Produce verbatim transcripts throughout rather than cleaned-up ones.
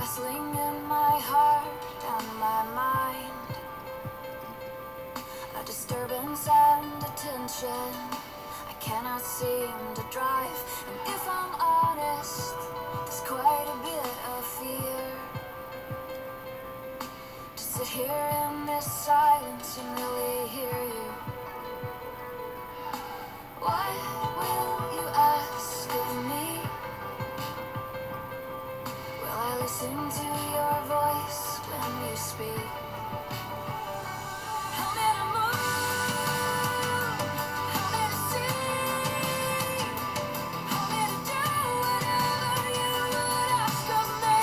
wrestling in my heart and my mind, a disturbance and attention I cannot seem to drive. And if I'm honest, there's quite a bit of fear to sit here in this silence and really hear you. What will you ask of me? Will I listen to your voice when you speak? Help me to move, help me to see, help me to do whatever you would ask of me.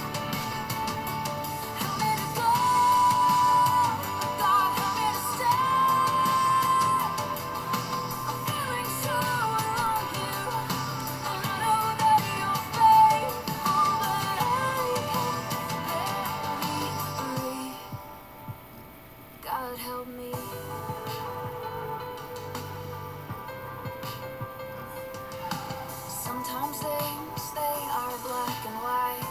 Help me to go, God, help me to stay. I'm feeling so alone here, and I know that you're faithful, but I can barely breathe. God help me. Sometimes things, they are black and white.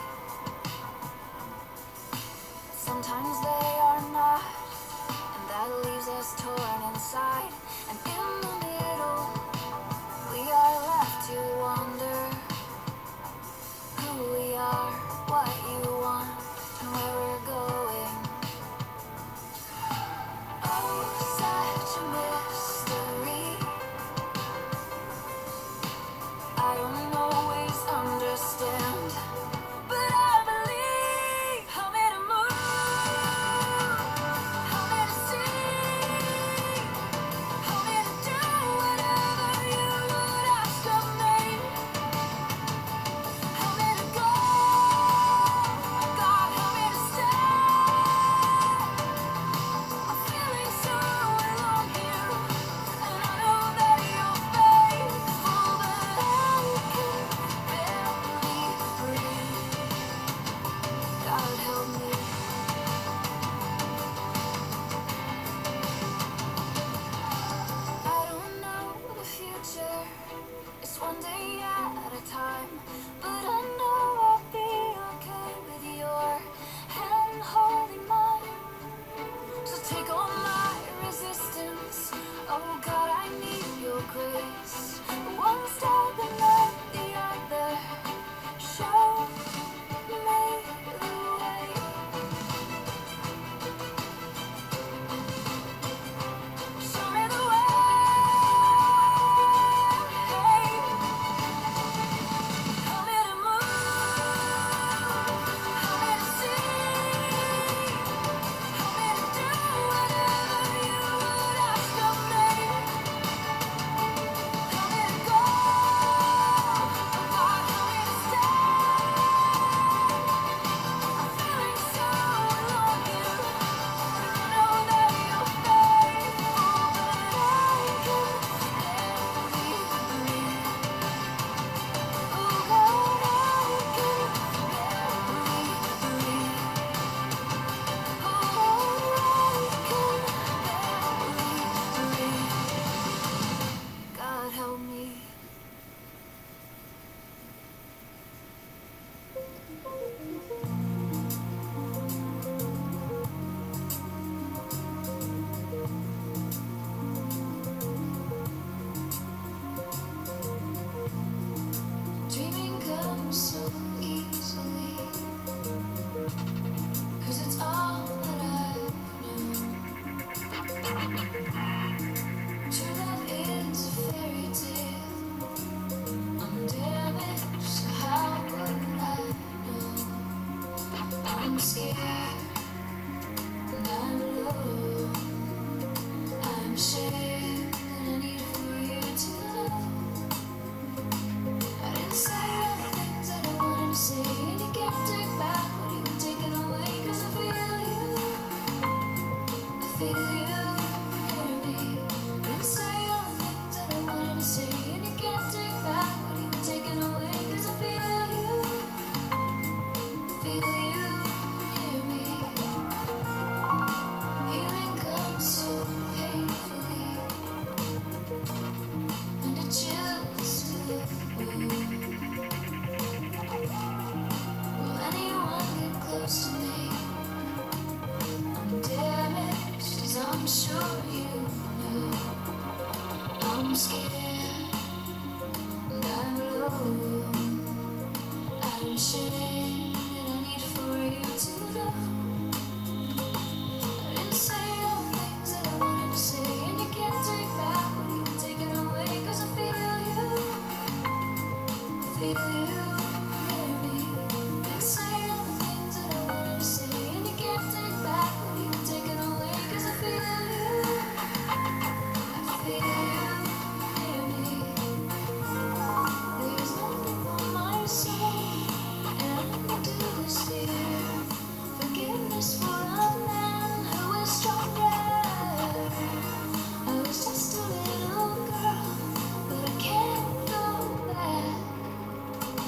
Sometimes they are not, and that leaves us torn inside. And in the middle, we are left to wonder who we are, what you want, and where we're going. Oh, such a mystery. I don't always understand, but I believe. Help me to move, help me to see, help me to do whatever you would ask of me. Help me to go, God, help me to stay. I'm feeling so alone here, and I know that you're faithful, but I can barely breathe. God help me. I don't know the future, it's one day at a time, but I know I'll be okay with your hand holding mine. So take all my resistance, oh God, I need your grace. One step and then the other, show me the way. Show me the way. Help me to move, help me to see, help me to do whatever you would ask of me. Help me to go, oh God, help me to stay. I'm feeling so alone here, and I know that you're faithful, but I can barely breathe. Oh God, I can barely breathe. Oh God, I can barely breathe. God help me. Dreaming comes so easily, 'cause it's all that I know. True love is a fairy tale. I'm damaged, so how would I know? I'm scared and I'm alone. I'm ashamed and I need for you to know. I didn't say all the things that I wanted to say, and you can't take back what you take it away, 'cause I feel you, I feel you near me. I didn't say all the things that I wanted to say, and you can't take back what you take it away, 'cause I feel you, feel you near me. Healing comes so painfully, I'm scared and I'm alone. I'm ashamed and I need for you to know. I didn't say all the things that I wanted to say, and you can't take back what you've taken away. 'Cause I feel you, I feel you near me. Didn't say all the things that I wanted to say, and you can't take back what you've taken away. 'Cause I feel you, I feel you near me. There's nothing on my soul, and I do this fear forgiveness for a man who is stronger. I was just a little girl, but I can't go back.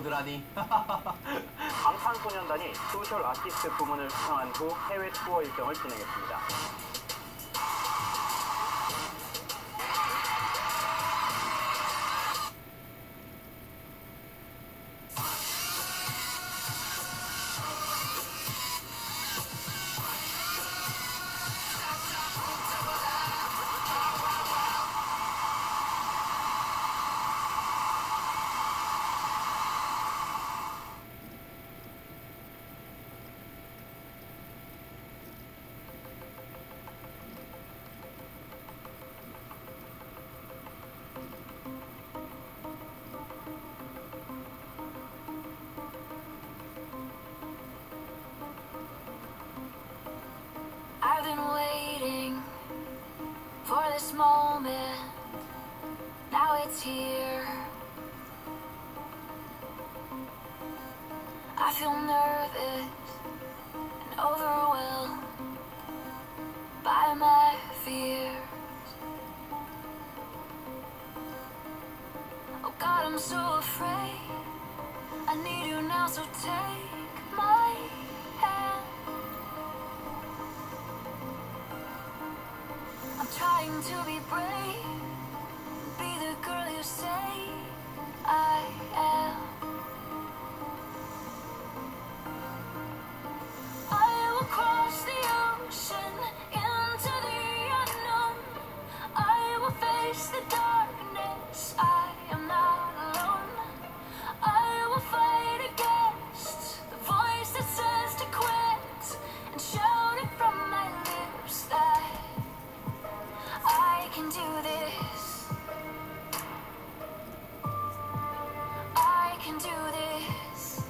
에피소드라니. 방탄소년단이 소셜 아티스트 부문을 수상한 후 해외 투어 일정을 진행했습니다. I've been waiting for this moment. Now it's here. I feel nervous and overwhelmed by my fears. Oh God, I'm so afraid. I need you now, so take my hand. I'm trying to be brave, be the girl you say I am. I will cross the ocean into the unknown. I will face the darkness, I am not alone. I will fight against the voice that says to quit, and shout it from my lips that I can do this. I can do this.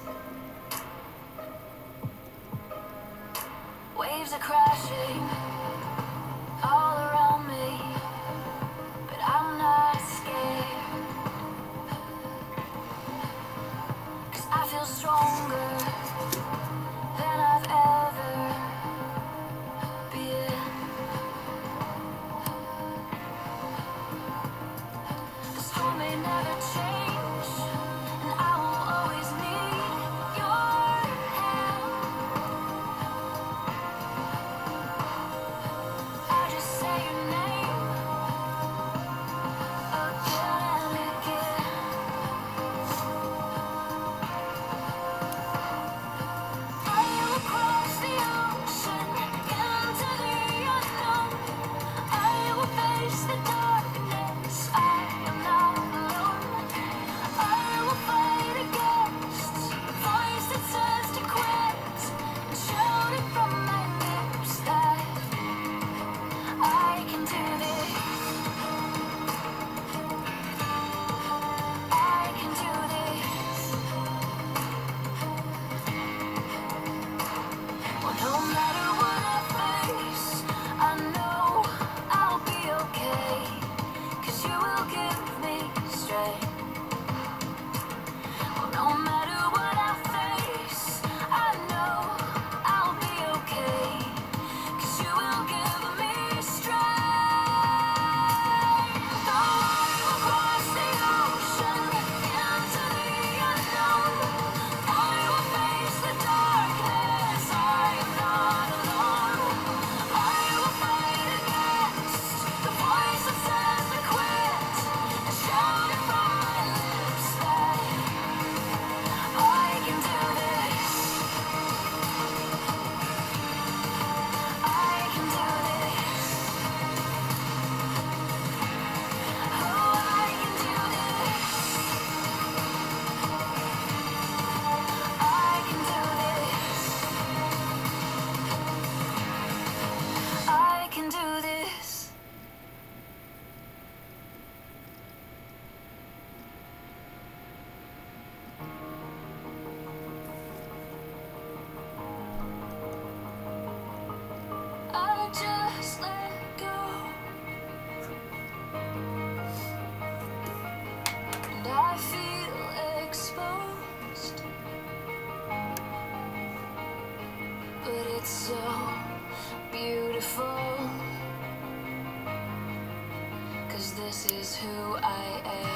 Waves are crashing all around me, but I'm not scared, 'cause I feel stronger than I've ever been. The storm may never change, and I will always need your hand. I just say your name again and again. I will cross the ocean into the unknown. I will face the darkness, I am not alone. I will fight against the voice that says to quit, and shout it from my lips that I can do this. I can do this. Well, no matter what I face, I know I'll be okay, 'cause you will give me strength. Well, no matter what I face, I know I'll be okay, 'cause you will give me strength. Oh, I will cross the ocean into the unknown. I will face the darkness, I am not alone. I will fight against the voice that says to quit, and shout it from my lips that I can do this. I can do this. Oh, I can do this. I can do this. I can do this. I just let go, and I feel exposed, but it's so beautiful, 'cause this is who I am.